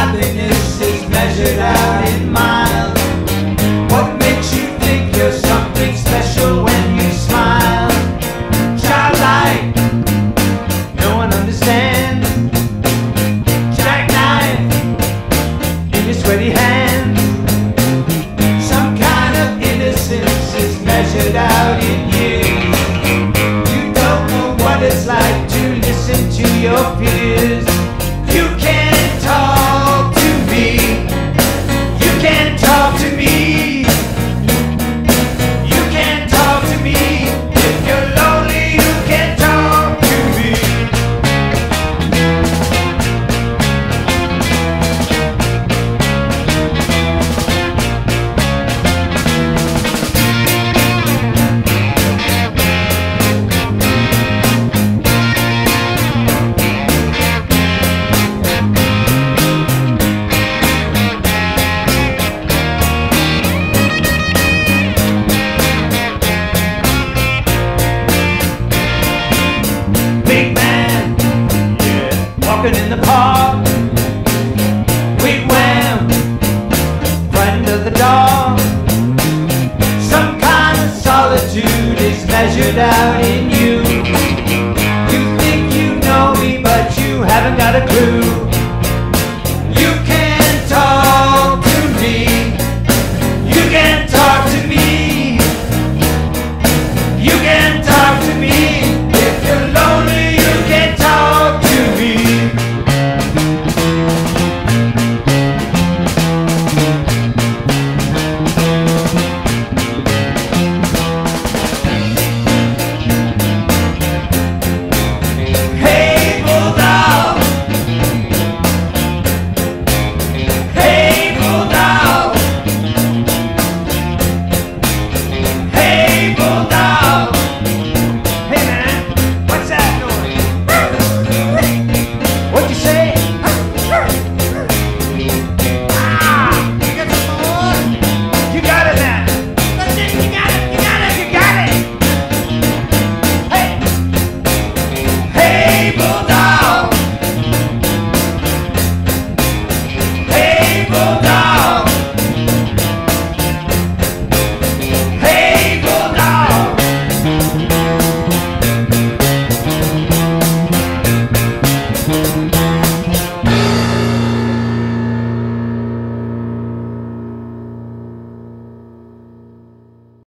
Godliness is measured out in miles. What makes you think you're something special when you smile? Childlike, no one understands. Jackknife in your sweaty hands. Some kind of innocence is measured out in years. You don't know what it's like to listen to your peers. You can't talk to me. You can't talk to me. You can't talk to me. If you're lonely, you can't talk to me. Big man, yeah, walking in the park. Wigwam, friend of the dog. Some kind of solitude is measured out in you. You think you know me, but you haven't got a clue.